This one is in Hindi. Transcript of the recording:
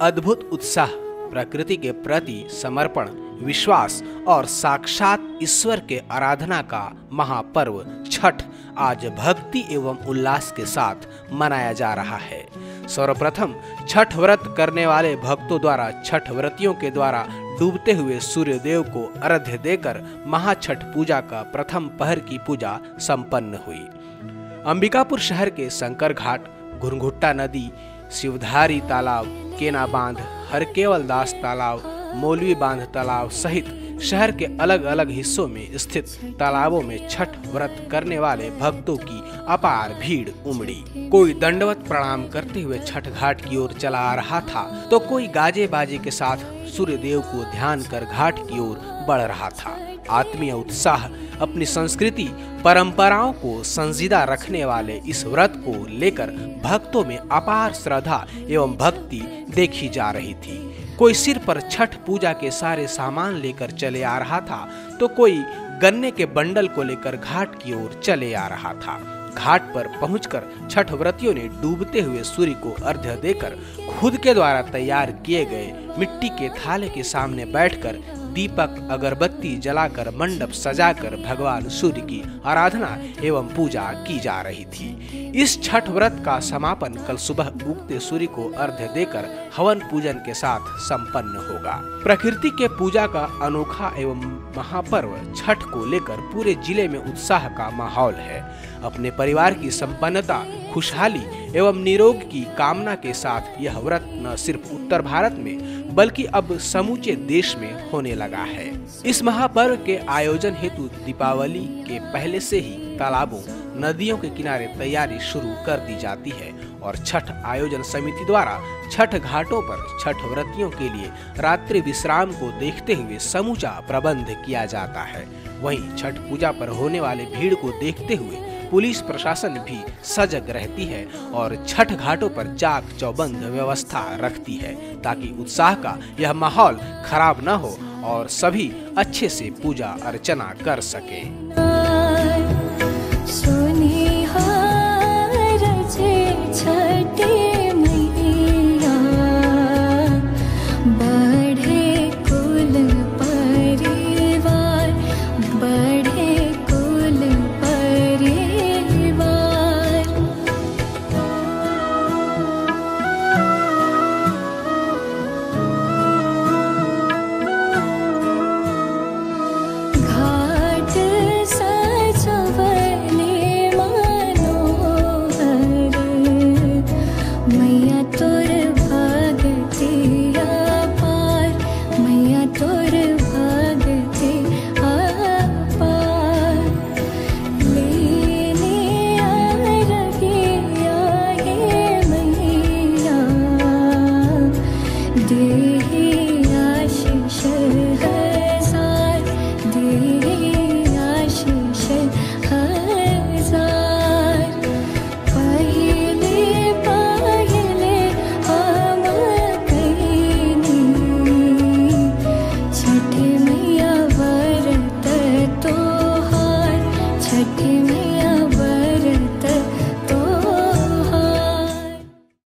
अद्भुत उत्साह, प्रकृति के प्रति समर्पण, विश्वास और साक्षात ईश्वर के आराधना का महापर्व छठ आज भक्ति एवं उल्लास के साथ मनाया जा रहा है। सर्वप्रथम छठ व्रत करने वाले भक्तों द्वारा छठ व्रतियों के द्वारा डूबते हुए सूर्य देव को अर्घ्य देकर महाछठ पूजा का प्रथम पहर की पूजा संपन्न हुई। अंबिकापुर शहर के शंकर घाट, घुरघुट्टा नदी, शिवधारी तालाब, केना बांध, हरकेवल दास तालाब, मौलवी बांध तालाब सहित शहर के अलग अलग हिस्सों में स्थित तालाबों में छठ व्रत करने वाले भक्तों की अपार भीड़ उमड़ी। कोई दंडवत प्रणाम करते हुए छठ घाट की ओर चला आ रहा था तो कोई गाजे बाजे के साथ सूर्य देव को ध्यान कर घाट की ओर बढ़ रहा था। आत्मीय उत्साह, अपनी संस्कृति परंपराओं को संजीदा रखने वाले इस व्रत को लेकर भक्तों में अपार श्रद्धा एवं भक्ति देखी जा रही थी। कोई सिर पर छठ पूजा के सारे सामान लेकर चले आ रहा था तो कोई गन्ने के बंडल को लेकर घाट की ओर चले आ रहा था। घाट पर पहुंचकर छठ व्रतियों ने डूबते हुए सूर्य को अर्घ्य देकर खुद के द्वारा तैयार किए गए मिट्टी के थाले के सामने बैठकर दीपक अगरबत्ती जलाकर मंडप सजाकर भगवान सूर्य की आराधना एवं पूजा की जा रही थी। इस छठ व्रत का समापन कल सुबह उगते सूर्य को अर्घ्य देकर हवन पूजन के साथ संपन्न होगा। प्रकृति के पूजा का अनोखा एवं महापर्व छठ को लेकर पूरे जिले में उत्साह का माहौल है। अपने परिवार की संपन्नता, खुशहाली एवं निरोग की कामना के साथ यह व्रत न सिर्फ उत्तर भारत में बल्कि अब समूचे देश में होने लगा है। इस महापर्व के आयोजन हेतु दीपावली के पहले से ही तालाबों, नदियों के किनारे तैयारी शुरू कर दी जाती है और छठ आयोजन समिति द्वारा छठ घाटों पर छठ व्रतियों के लिए रात्रि विश्राम को देखते हुए समूचा प्रबंध किया जाता है। वहीं छठ पूजा पर होने वाले भीड़ को देखते हुए पुलिस प्रशासन भी सजग रहती है और छठ घाटों पर चाक चौबंद व्यवस्था रखती है ताकि उत्साह का यह माहौल खराब न हो और सभी अच्छे से पूजा अर्चना कर सकें।